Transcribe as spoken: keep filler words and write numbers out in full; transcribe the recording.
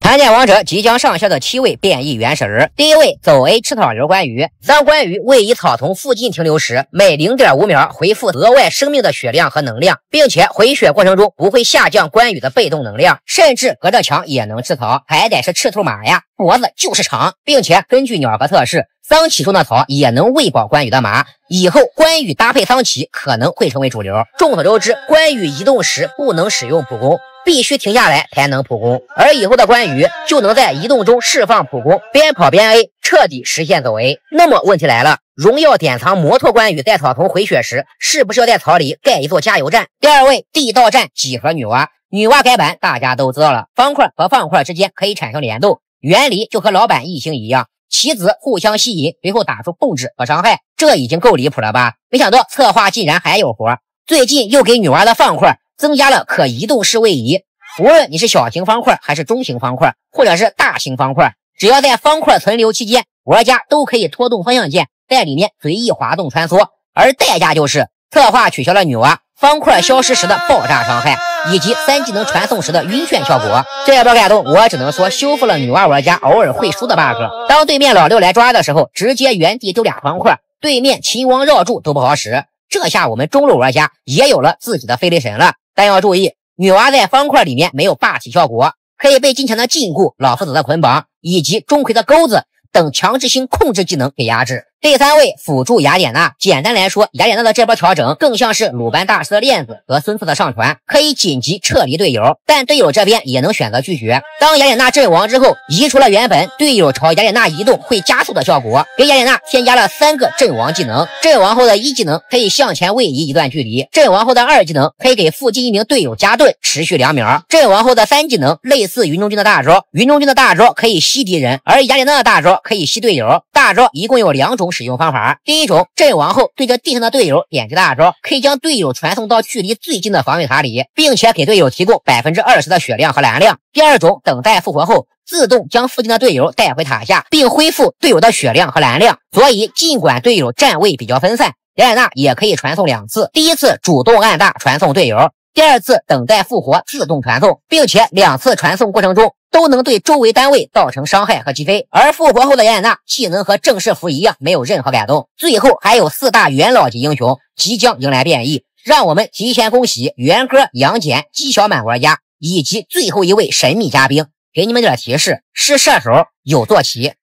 参见王者即将上线的七位变异原始人。第一位走 A 吃草人关羽，当关羽位移草丛附近停留时，每 零点五秒回复额外生命的血量和能量，并且回血过程中不会下降关羽的被动能量，甚至隔着墙也能吃草，还得是赤兔马呀，脖子就是长，并且根据鸟格测试，桑启种的草也能喂饱关羽的马。以后关羽搭配桑启可能会成为主流。众所周知，关羽移动时不能使用普攻，必须停下来才能普攻，而以后的关羽就能在移动中释放普攻，边跑边 A， 彻底实现走 A。 那么问题来了，荣耀典藏摩托关羽在草丛回血时，是不是要在草里盖一座加油站？第二位地道战几何女娲，女娲改版大家都知道了，方块和方块之间可以产生联动，原理就和老版异形一样，棋子互相吸引，最后打出控制和伤害，这已经够离谱了吧？没想到策划竟然还有活，最近又给女娲的方块增加了可移动式位移，无论你是小型方块还是中型方块或者是大型方块，只要在方块存留期间，玩家都可以拖动方向键在里面随意滑动穿梭，而代价就是策划取消了女娲方块消失时的爆炸伤害，以及三技能传送时的晕眩效果。这波改动我只能说修复了女娲玩家偶尔会输的 bug， 当对面老六来抓的时候，直接原地丢俩方块，对面秦王绕柱都不好使，这下我们中路玩家也有了自己的飞雷神了。但要注意，女娲在方块里面没有霸体效果，可以被金钱的禁锢、老夫子的捆绑以及钟馗的钩子等强制性控制技能给压制。第三位辅助雅典娜，简单来说，雅典娜的这波调整更像是鲁班大师的链子和孙策的上传，可以紧急撤离队友，但队友这边也能选择拒绝。当雅典娜阵亡之后，移除了原本队友朝雅典娜移动会加速的效果，给雅典娜添加了三个阵亡技能。阵亡后的一技能可以向前位移一段距离，阵亡后的二技能可以给附近一名队友加盾，持续两秒。阵亡后的三技能类似云中君的大招，云中君的大招可以吸敌人，而雅典娜的大招可以吸队友。大招一共有两种使用方法，第一种，阵亡后对着地上的队友点击大招，可以将队友传送到距离最近的防御塔里，并且给队友提供 百分之二十 的血量和蓝量。第二种，等待复活后自动将附近的队友带回塔下，并恢复队友的血量和蓝量。所以尽管队友站位比较分散，雅典娜也可以传送两次，第一次主动按大传送队友，第二次等待复活自动传送，并且两次传送过程中都能对周围单位造成伤害和击飞。而复活后的雅典娜技能和正式服一样，没有任何改动。最后还有四大元老级英雄即将迎来变异，让我们提前恭喜元歌、杨戬、纪晓满玩家以及最后一位神秘嘉宾。给你们点提示，是射手有坐骑。